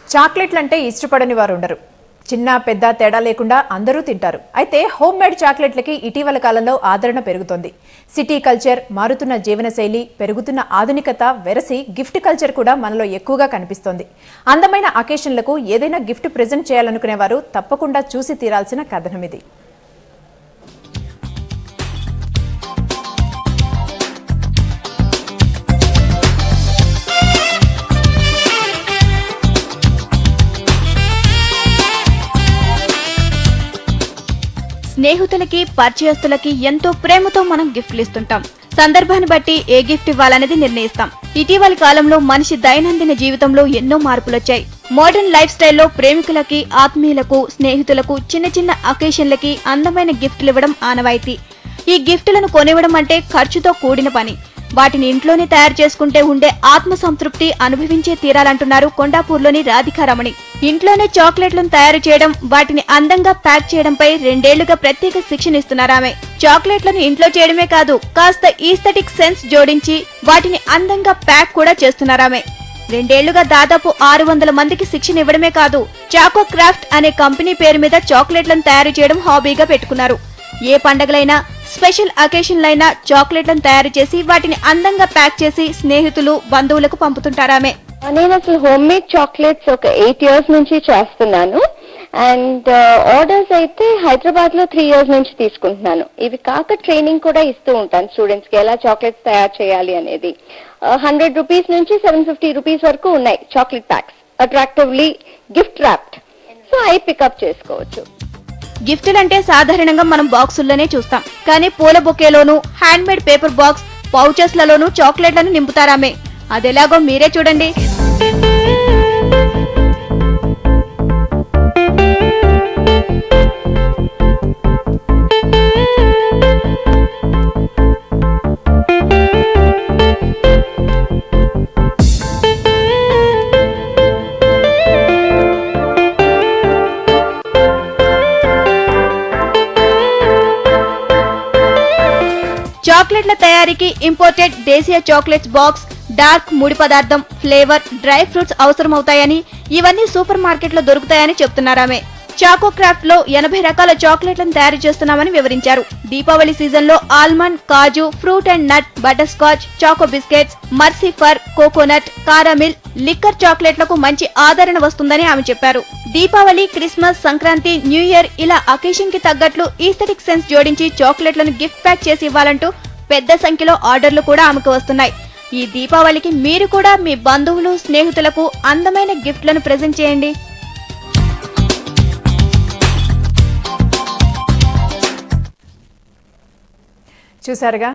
చాక్లెట్లంటే ఇష్టపడని వారు ఉండరు. చిన్న పెద్ద తేడా లేకుండా అందరూ తింటారు. అయితే హోమ్ మేడ్ చాక్లెట్లకి ఇటీవల కాలంలో ఆదరణ పెరుగుతోంది. సిటీ కల్చర్, మారుతున్న జీవనశైలి, పెరుగుతున్న ఆధునికత వెరసి గిఫ్ట్ కల్చర్ కూడా మనలో ఎక్కువగా కనిపిస్తోంది. అందమైన అకేషన్లకు ఏదైనా గిఫ్ట్ ప్రెజెంట్ చేయాలనుకునేవారు తప్పకుండా చూసి తీరాల్సిన కథనం ఇది. స్నేహితులకి పరిచయస్తులకి ఎంతో ప్రేమతో మనం గిఫ్ట్లు ఇస్తుంటాం. సందర్భాన్ని బట్టి ఏ గిఫ్ట్ ఇవ్వాలనేది నిర్ణయిస్తాం. ఇటీవలి కాలంలో మనిషి దైనందిన జీవితంలో ఎన్నో మార్పులొచ్చాయి. మోడర్న్ లైఫ్ స్టైల్లో ప్రేమికులకి, ఆత్మీయులకు, స్నేహితులకు చిన్న చిన్న అకేషన్లకి అందమైన గిఫ్ట్లు ఇవ్వడం ఆనవాయితీ. ఈ గిఫ్టులను కొనివ్వడం అంటే ఖర్చుతో కూడిన పని. వాటిని ఇంట్లోనే తయారు చేసుకుంటే ఉండే ఆత్మ సంతృప్తి అనుభవించే తీరాలంటున్నారు కొండాపూర్లోని రాధికారమణి. ఇంట్లోనే చాక్లెట్లను తయారు చేయడం, వాటిని అందంగా ప్యాక్ చేయడంపై 2 ఏళ్లుగా ప్రత్యేక శిక్షణ ఇస్తున్నారామె. చాక్లెట్లను ఇంట్లో చేయడమే కాదు, కాస్త ఈస్థెటిక్ సెన్స్ జోడించి వాటిని అందంగా ప్యాక్ కూడా చేస్తున్నారామె. 2 ఏళ్లుగా దాదాపు 600 మందికి శిక్షణ ఇవ్వడమే కాదు, చాకో క్రాఫ్ట్ అనే కంపెనీ పేరు మీద చాక్లెట్లను తయారు చేయడం హాబీగా పెట్టుకున్నారు. ఏ పండగలైనా, స్పెషల్ అకేషన్లైనా చాక్లెట్లను తయారు చేసి వాటిని అందంగా ప్యాక్ చేసి స్నేహితులు, బంధువులకు పంపుతుంటారామె. నేను అసలు హోమ్ మేడ్ చాక్లెట్స్ ఒక 8 years నుంచి చేస్తున్నాను. అండ్ ఆర్డర్స్ అయితే హైదరాబాద్ లో 3 years నుంచి తీసుకుంటున్నాను. ఇవి కాక ట్రైనింగ్ కూడా ఇస్తూ ఉంటాను స్టూడెంట్స్ కి, ఎలా చాక్లెట్స్ తయారు చేయాలి అనేది. 100 rupees నుంచి 750 rupees వరకు ఉన్నాయి chocolate packs, attractively gift wrapped. So అవి పికప్ చేసుకోవచ్చు. గిఫ్టులంటే సాధారణంగా మనం బాక్సుల్లోనే చూస్తాం, కానీ పూల బొకేలోనూ, హ్యాండ్ మేడ్ పేపర్ బాక్స్, పౌచెస్లలోనూ చాక్లెట్లను నింపుతారామే. అదెలాగో మీరే చూడండి. చాక్లెట్ల తయారీకి ఇంపోర్టెడ్ దేశీయ చాక్లెట్స్ బాక్స్, డార్క్ ముడి పదార్థం, ఫ్లేవర్, డ్రై ఫ్రూట్స్ అవసరమవుతాయని, ఇవన్నీ సూపర్ మార్కెట్లో దొరుకుతాయని చెప్తున్నారామె. చాకో క్రాఫ్ట్ లో 80 రకాల చాక్లెట్లను తయారు చేస్తున్నామని వివరించారు. దీపావళి సీజన్ లో almond, kaju, fruit and nut, butter scotch, choco biscuits, మర్సిఫర్, కోకోనట్, కారామిల్, లిక్కర్ చాక్లెట్లకు మంచి ఆదరణ వస్తుందని ఆమె చెప్పారు. Deepavali, Christmas, Sankranti, new year ఇలా అకేషన్ కి తగ్గట్లు ఈస్థెటిక్ సెన్స్ జోడించి చాక్లెట్లను గిఫ్ట్ ప్యాక్ చేసి ఇవ్వాలంటూ పెద్ద సంఖ్యలో ఆర్డర్లు కూడా ఆమెకు వస్తున్నాయి. ఈ దీపావళికి మీరు కూడా మీ బంధువులు, స్నేహితులకు అందమైన గిఫ్ట్లను ప్రెజెంట్ చేయండి. చూసారుగా.